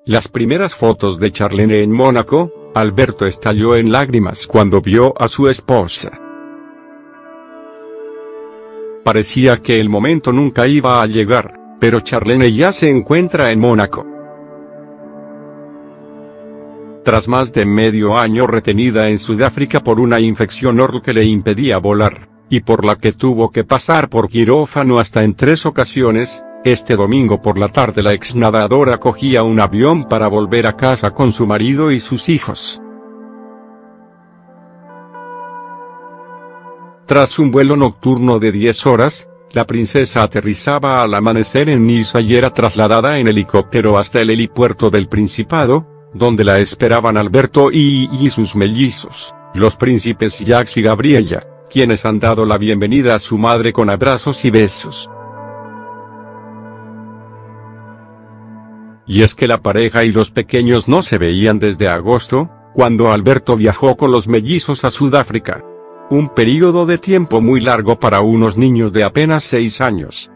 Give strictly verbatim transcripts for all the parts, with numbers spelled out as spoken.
las primeras fotos de Charlene en Mónaco, Alberto estalló en lágrimas cuando vio a su esposa. Parecía que el momento nunca iba a llegar, pero Charlene ya se encuentra en Mónaco. Tras más de medio año retenida en Sudáfrica por una infección oral que le impedía volar, y por la que tuvo que pasar por quirófano hasta en tres ocasiones, este domingo por la tarde la exnadadora cogía un avión para volver a casa con su marido y sus hijos. Tras un vuelo nocturno de diez horas, la princesa aterrizaba al amanecer en Niza y era trasladada en helicóptero hasta el helipuerto del Principado, donde la esperaban Alberto y, y sus mellizos, los príncipes Jacques y Gabriella, quienes han dado la bienvenida a su madre con abrazos y besos. Y es que la pareja y los pequeños no se veían desde agosto, cuando Alberto viajó con los mellizos a Sudáfrica. Un período de tiempo muy largo para unos niños de apenas seis años.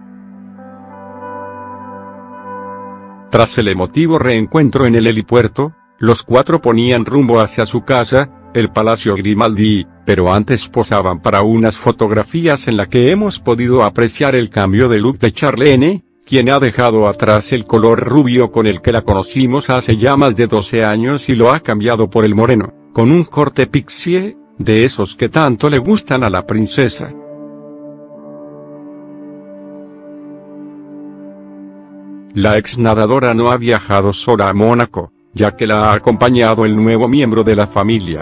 Tras el emotivo reencuentro en el helipuerto, los cuatro ponían rumbo hacia su casa, el Palacio Grimaldi, pero antes posaban para unas fotografías en la que hemos podido apreciar el cambio de look de Charlene, quien ha dejado atrás el color rubio con el que la conocimos hace ya más de doce años y lo ha cambiado por el moreno, con un corte pixie, de esos que tanto le gustan a la princesa. La exnadadora no ha viajado sola a Mónaco, ya que la ha acompañado el nuevo miembro de la familia.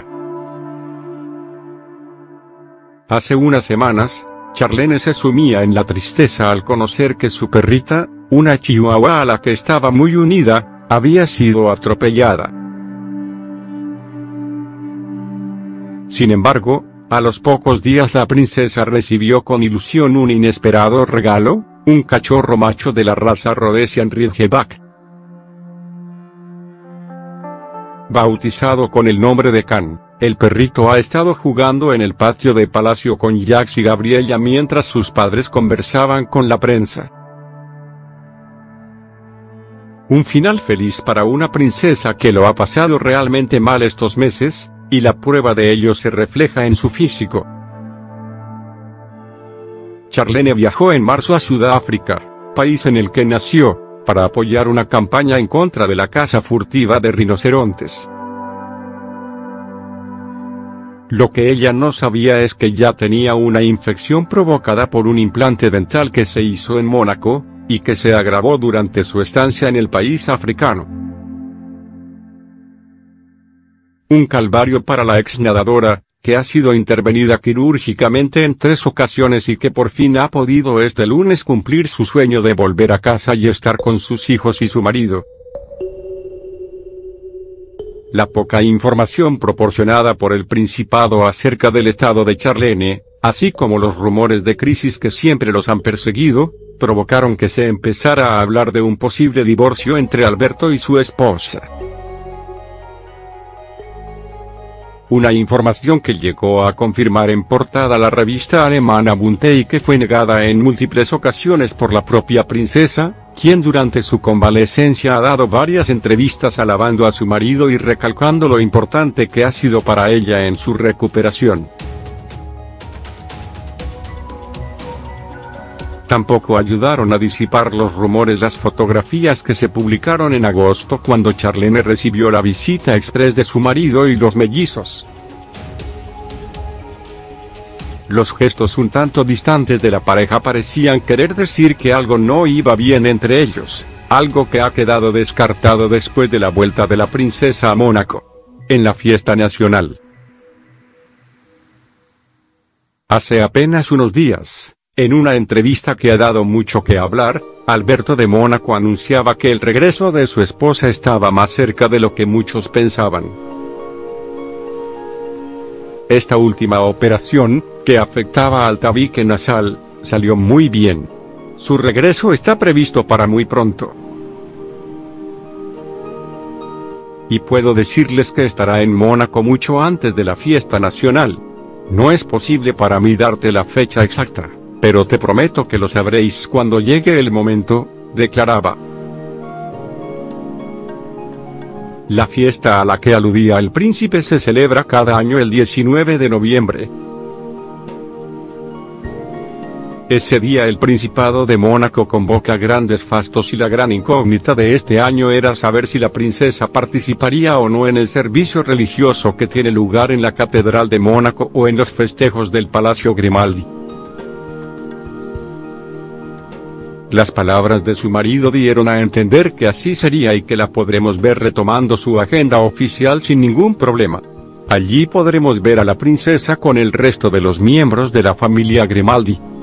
Hace unas semanas, Charlene se sumía en la tristeza al conocer que su perrita, una chihuahua a la que estaba muy unida, había sido atropellada. Sin embargo, a los pocos días la princesa recibió con ilusión un inesperado regalo, un cachorro macho de la raza Rhodesian Ridgeback. Bautizado con el nombre de Can, el perrito ha estado jugando en el patio de palacio con Jacques y Gabriella mientras sus padres conversaban con la prensa. Un final feliz para una princesa que lo ha pasado realmente mal estos meses, y la prueba de ello se refleja en su físico. Charlene viajó en marzo a Sudáfrica, país en el que nació, para apoyar una campaña en contra de la caza furtiva de rinocerontes. Lo que ella no sabía es que ya tenía una infección provocada por un implante dental que se hizo en Mónaco, y que se agravó durante su estancia en el país africano. Un calvario para la exnadadora, que ha sido intervenida quirúrgicamente en tres ocasiones y que por fin ha podido este lunes cumplir su sueño de volver a casa y estar con sus hijos y su marido. La poca información proporcionada por el Principado acerca del estado de Charlene, así como los rumores de crisis que siempre los han perseguido, provocaron que se empezara a hablar de un posible divorcio entre Alberto y su esposa. Una información que llegó a confirmar en portada la revista alemana Bunte y que fue negada en múltiples ocasiones por la propia princesa, quien durante su convalecencia ha dado varias entrevistas alabando a su marido y recalcando lo importante que ha sido para ella en su recuperación. Tampoco ayudaron a disipar los rumores las fotografías que se publicaron en agosto cuando Charlene recibió la visita express de su marido y los mellizos. Los gestos un tanto distantes de la pareja parecían querer decir que algo no iba bien entre ellos, algo que ha quedado descartado después de la vuelta de la princesa a Mónaco, en la fiesta nacional. Hace apenas unos días, en una entrevista que ha dado mucho que hablar, Alberto de Mónaco anunciaba que el regreso de su esposa estaba más cerca de lo que muchos pensaban. Esta última operación, que afectaba al tabique nasal, salió muy bien. Su regreso está previsto para muy pronto. Y puedo decirles que estará en Mónaco mucho antes de la fiesta nacional. No es posible para mí darte la fecha exacta, pero te prometo que lo sabréis cuando llegue el momento, declaraba. La fiesta a la que aludía el príncipe se celebra cada año el diecinueve de noviembre. Ese día el Principado de Mónaco convoca grandes fastos y la gran incógnita de este año era saber si la princesa participaría o no en el servicio religioso que tiene lugar en la Catedral de Mónaco o en los festejos del Palacio Grimaldi. Las palabras de su marido dieron a entender que así sería y que la podremos ver retomando su agenda oficial sin ningún problema. Allí podremos ver a la princesa con el resto de los miembros de la familia Grimaldi.